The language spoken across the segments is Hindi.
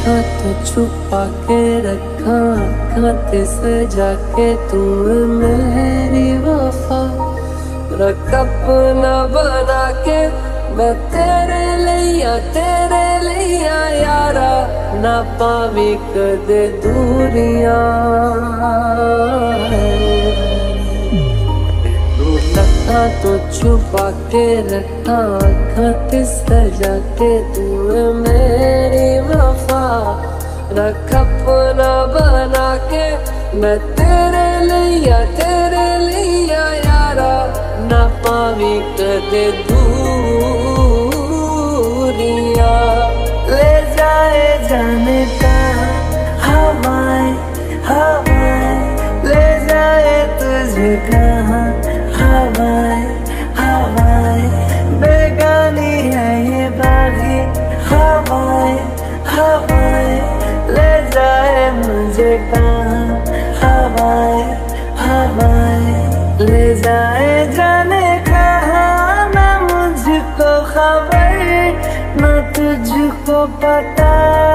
रखा तो छुपा के रखा, खाते सजा के तू मेरी वफा। रख अपना बना के मैं तेरे लिया यारा, ना पावी कदे दूरियां। रखा तो छुपा के रखा, खाते सजा के तू मेरी वफा। रख अपना बना के मैं तेरे लिया यारा, ना पावी कदे दूरियां। ले जाए जाने का हवाएं, ले जाए तुझे कहाँ हवाएं, बेगानी है ये बागी हवाएं, ले जाए मुझे कहाँ हवाएं, ले जाए जाने कहाँ, ना मुझको खबर ना तुझको पता।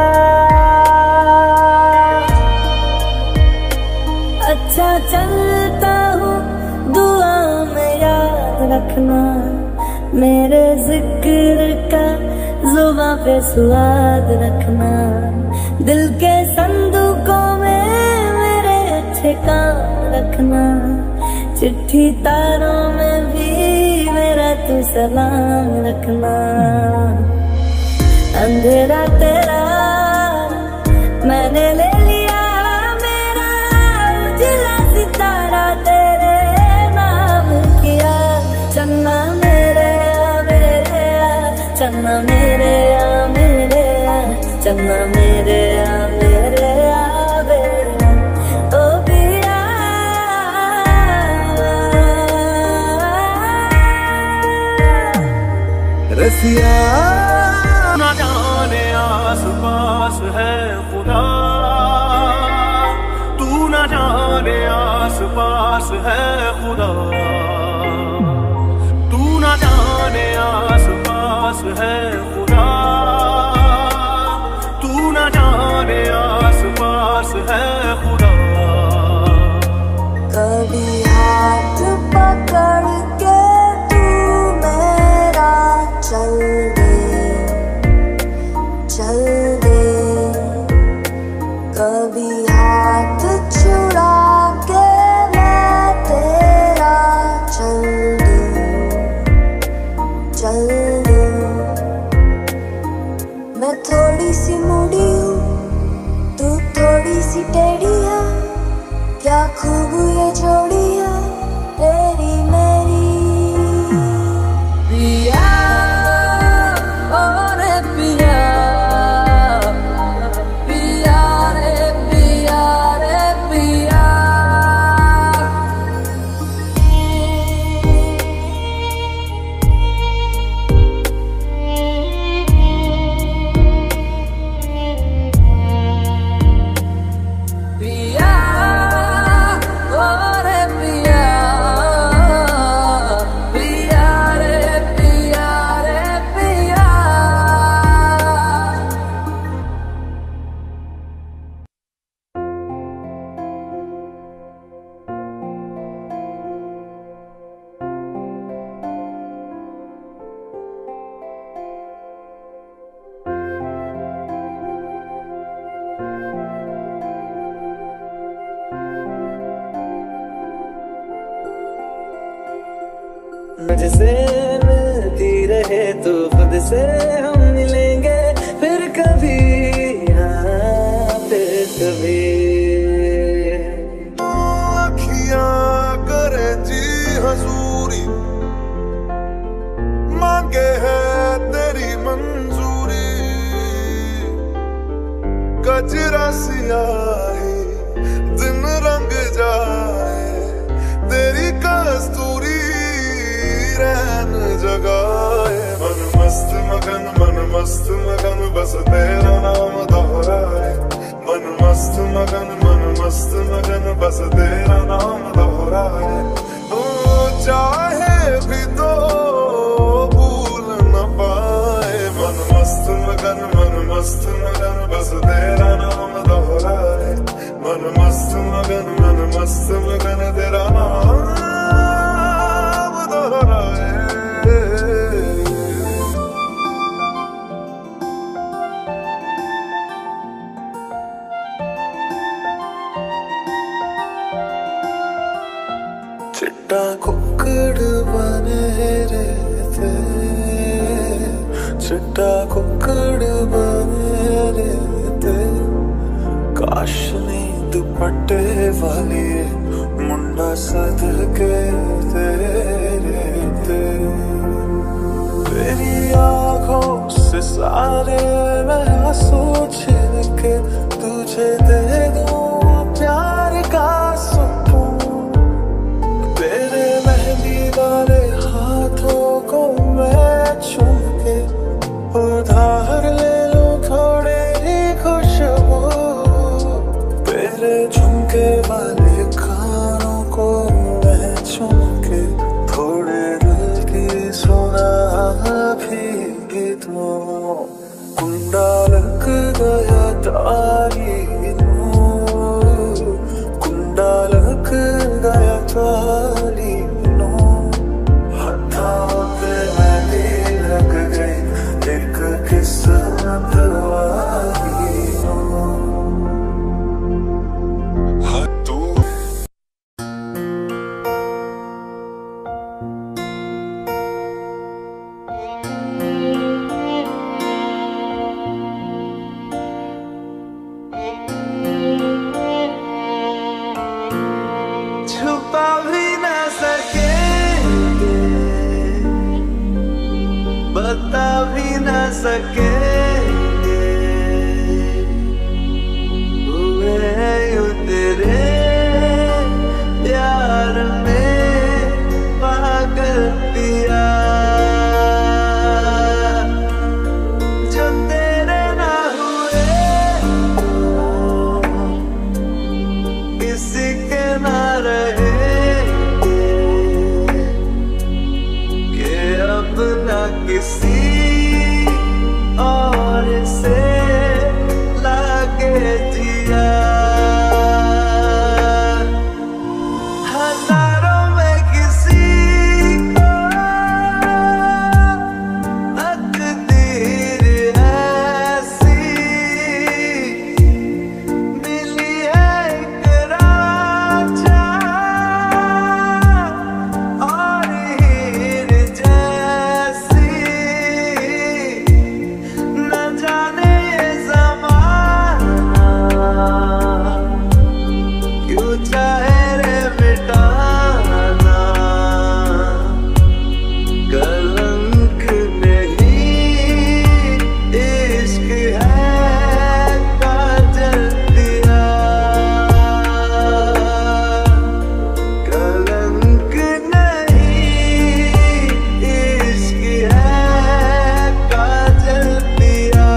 अच्छा चलता हूँ दुआ में याद रखना, मेरे जिक्र का जुबां पे स्वाद रखना। दिल के संदूकों में मेरे अच्छे काम रखना, चिट्ठी तारों में भी मेरा तू सलाम रखना। अंधेरा तेरा मैंने ले लिया मेरा, उजला सितारा तेरे नाम किया। चन्ना मेरे चन्ना मेरे चन्ना मेरे ओ पिया। रसिया ना जाने आस पास है खुदा, तू ना जाने आस पास है खुदा। तू ना जाने आस पास है खुदा, तू ना जाने आस पास है खुदा। कभी हाथ पकड़ के तू मेरा चल दे, कभी हाथ छुड़ा के मैं तेरा चल दूं। मैं थोड़ी सी मुड़ी हूँ, तू थोड़ी सी टेढ़ी है, क्या खूब ये जोड़ी है तेरी मेरी। पिया और पिया, पिया रे पिया रे पिया। पिया और पिया, पिया रे पिया रे पिया। मुझसे मिलती रहे तो खुद से हम मिलेंगे फिर कभी, हाँ फिर कभी। अखियां करे जी हजूरी, मांगे है तेरी मंजूरी। गजरा सियाही दिन रंग जाए, तेरी कस्तूरी रैन जगाए। मन मस्त मगन बस तेरा नाम दोहराए। मन मस्त मगन बस तेरा नाम दोहराए। तू चाहे भी तो भूल न पाए। मन मस्त मगन बस तेरा मस्त मगन तेरा नाम दोहराए। चिट्टा कुक्कड़ बने रहते, चिट्टा कुक्कड़ बने रहते, काश नी दुपट्टे वाली मुंडा सदके रहते। तेरी आंखों से सारे मैं आंसू छीन के तुझे दे दूं प्यार का सुकून। तेरे मेहंदी वाले हाथों को मैं चूम के उधार ले लूं थोड़ी ही खुशबू। तेरे झुमके वाले कानों को मैं चूम के थोड़े दिल की सुना भी दूं। कुंडा लग गया तारी कुंडा लग गया तारी हथों पे मेहंदी लग गई एक किस्मत वाली तू। छुपा भी न सकेंगे, बता भी न सकेंगे, हुए यूं तेरे प्यार में पागल पिया। जो तेरे ना हुए किसी के ना रहेंगे, कि अब ना किसी और से लागे जिया। हजारों में किसी को तकदीर ऐसी मिली है एक रांझा और हीर जैसी। न जाने ये ज़माना क्यों चाहे रे मिटाना, कलंक नहीं इश्क है काजल दिया। कलंक नहीं इश्क है काजल दिया।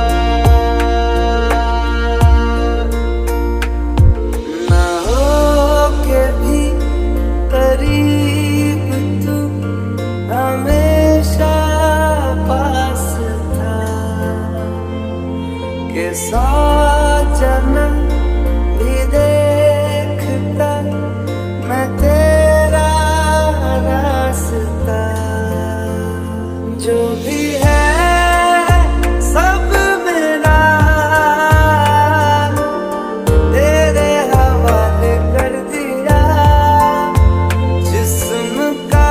ना हो के भी करीब तू हमेशा पास था, के 100 जन्म भी देखता मैं तेरा रास्ता। जो भी है सब मेरा तेरे हवाले कर दिया। जिस्म का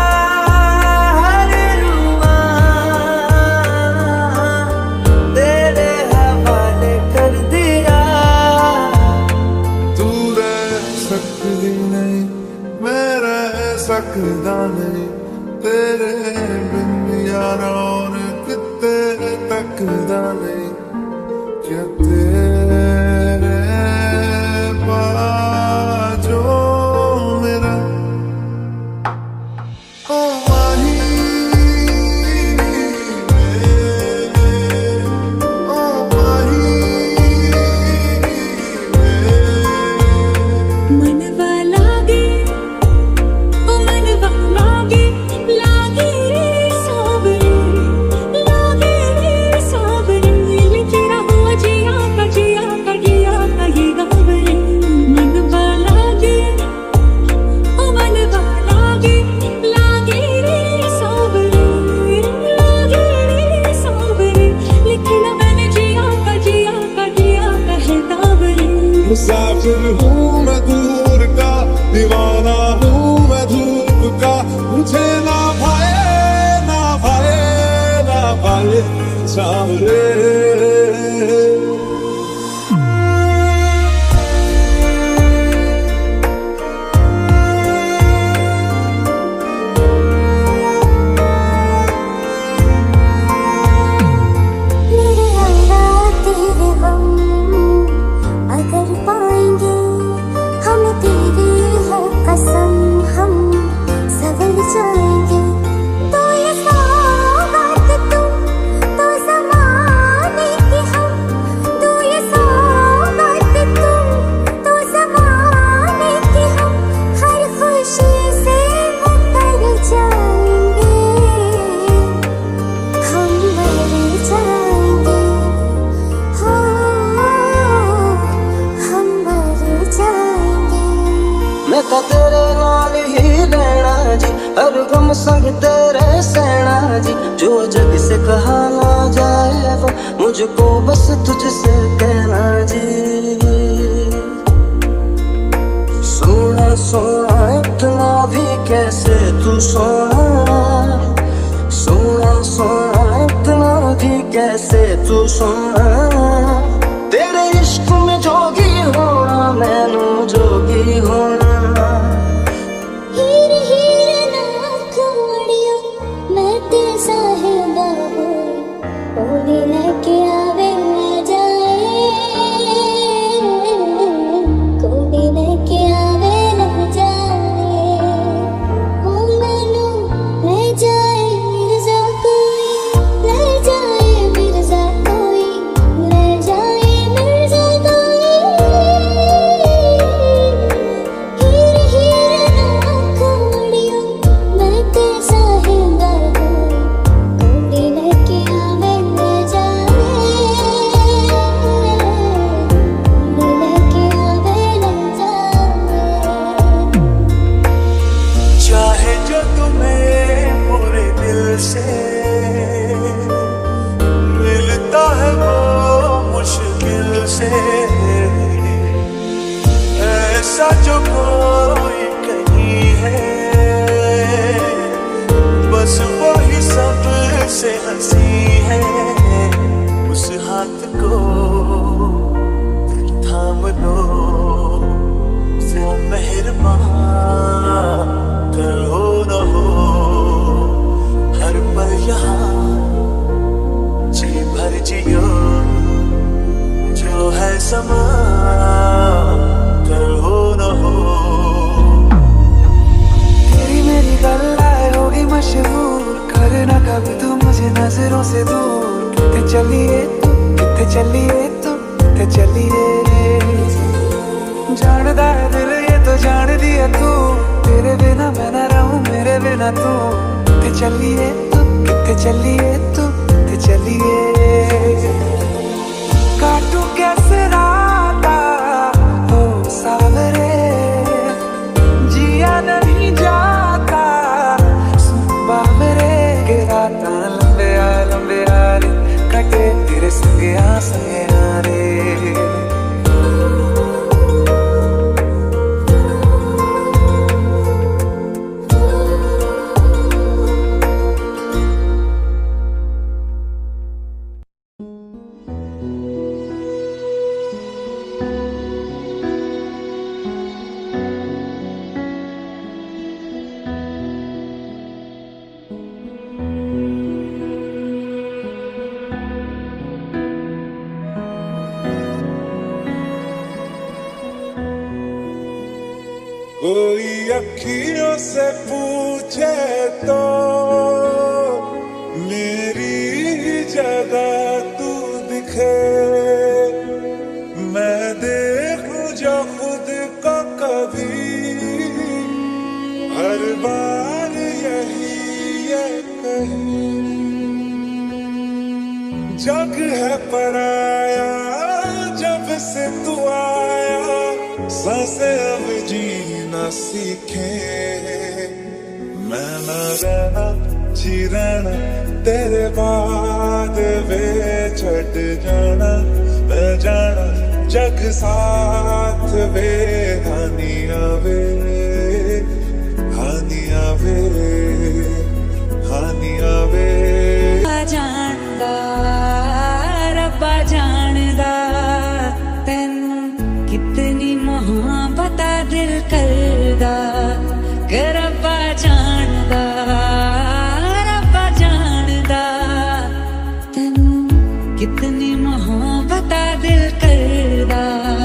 हर रुआं तेरे हवाले कर दिया। तू रह सकती नहीं मैं रह सकता नहीं, तेरे बिन यारा और तेरे तकदा नहीं। क्या तेरे बाजो मेरा ओ माही ओ माही मनवा लागे ओ मनवा लागे लागे सावरे लिख रहा हुआ जिया का मुसाफिर हूँ मैं दूर का, दीवाना हूँ मैं धूप का, मुझे ना भाए ना भाए ना भाए सांवरे। तेरे नाल ही रहना जी, हर गम संग तेरे सहना जी, जो जग से कहा ना जाए वो मुझको बस तुझसे कहना जी। सोना सोना इतना भी कैसे तू सोना, सोना सोना इतना भी कैसे तू सोना, तेरे इश्क में जोगी होना मैनू जोगी होना। ऐसा जो कोई कहीं है, बस वही सबसे हंसी है। उस हाथ को थाम लो, वो मेहरबान कल हो न हो, हर पल यहाँ जी भर जियो, जो है समा कल हो न हो। तेरी मेरी गल्लाएं होगी मशहूर, करना कभी तू मुझे नजरों से दूर। कितने चलिए तू, कितने चलिए तू, कितने चलिए, जानदा है दिल ये तो जान दिया तू, तेरे बिना मैं ना रहूं मेरे बिना तू। कितने चलिए तू, कितने चलिए तू, कितने चलिए, काटू कैसे राता हो सावरे, जिया नहीं जाता सुबह मेरे के राता लंबे आ रे, कटे तेरे संगे आ रे। कोई अखियों से पूछे तो मेरी जगह तू दिखे, मैं देखूं जो खुद को कभी, हर बार यही ये कहीं, जग है पराया जब से तू आया, सांसें अब जीना सीखे, मैं न रहना जी रहना तेरे बाद वे छट जाना, मैं जाना जग एक साथ वे हानिया वे हानिया वे हानिया वे जानदा रब्बा जानदा तैनू कितनी मोहब्बत दिल करदा के रब्बा जानदा तैनू कितनी मोहब्बत दिल करदा।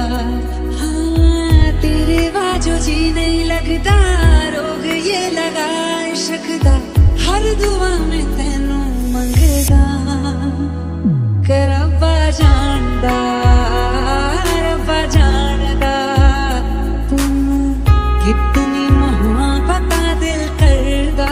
हाँ तेरे बाजू जी नहीं लगदा रोग ये लगा इश्क दा हर दुआ में तैनू मंगदा के रब्बा जानदा तैनू कितनी मोहब्बत दिल करदा।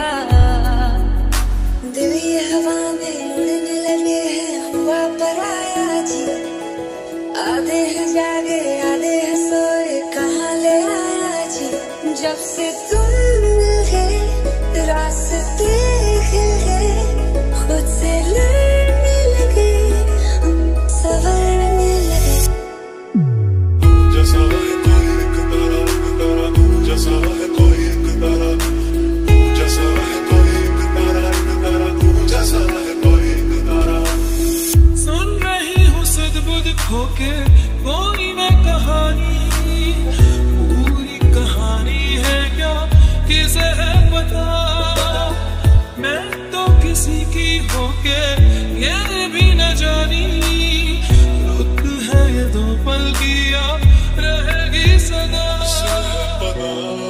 दिल ये हवा में उड़ने लगे हैं हुआ पर आया जी आधे हैं जागे आधे हैं सोए कहाँ ले आया जी जब से तुम मिले रास्ते खिल गए खुद से लड़ने लगे संवरने लगे। जैसा है कोई एक तारा जैसा है कोई एक तारा जैसा है कोई एक तारा जैसा है कोई एक तारा। सुन रही हूँ सदबुद खोके कोई मैं कहानी पूरी कहानी है क्या किसे है पता मैं तो किसी की होके ये भी न जानी रुत है ये दो पल की याद रहेगी सदा पता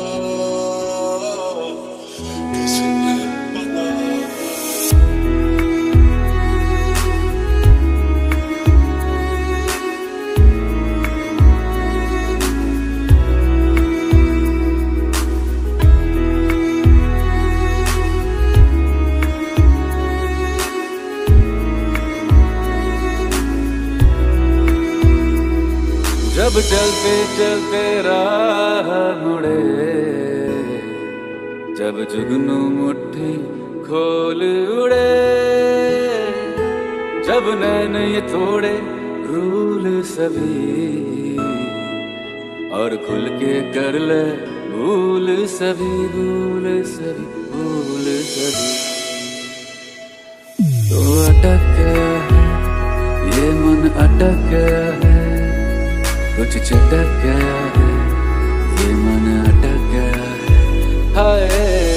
किसे है पता। जब चलते चलते राह मुड़े जब जुगनू मुट्ठी खोल उड़े जब नैन ये थोड़े रूल सभी और खुल के कर ले भूल सभी भूल सभी भूल सभी। तो अटक गया है ये मन अटक गया है कुछ चटक गया है ये मन अटक गया है हाय।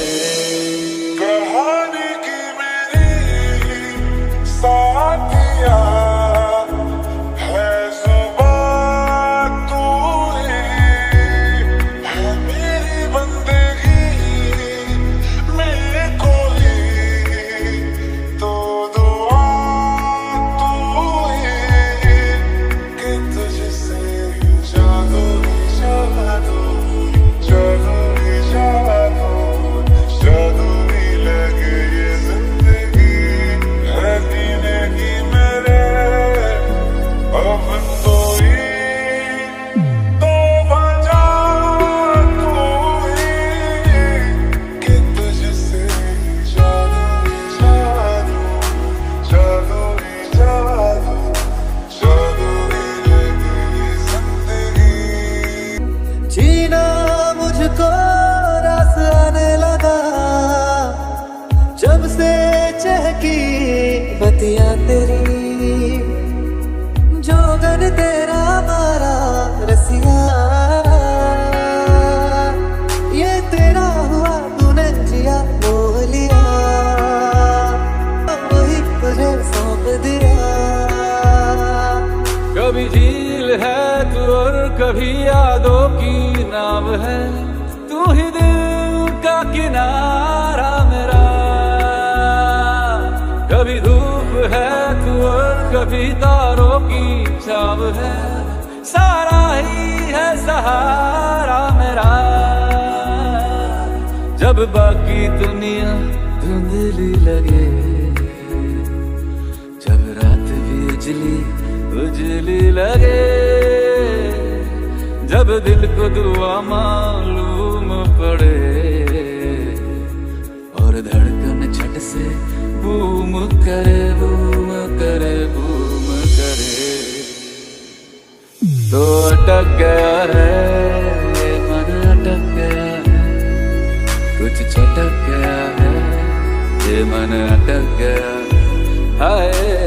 कहानी की मेरी साथिया है जुबान तू ही है मेरी बंदगी मेरे कोई तो दुआ तू ही कि तुझसे जादू जादू जादू जादू जादू ही लगे ये जिंदगी है जीने की मेरे अब तो ही तो बजा तू ही कि तुझसे जादू जादू जादू ही जादू जादू ही लगे ये जिंदगी। जीना मुझको रस आने लगा जब से चहकी बतिया तेरी जोगन तेरा मारा रसिया ये तेरा हुआ तूने जिया मोह लिया वही तुझे सौंप दिया। कभी झील है तू और कभी यादों की नाव है तू ही दिल का किनारा मेरा कभी धूप है तू और कभी तारों की छाव है सारा ही है सहारा मेरा जब बाकी दुनिया धुंधली लगे जब रात भी उजली उजली लगे जब दिल को दुआ मालूम पड़े और धड़कन छट से बूम करे बूम करे बूम करे। तो अटक गया है ये मन, अटक गया है, कुछ चटक गया है ये मन, अटक गया है। हाय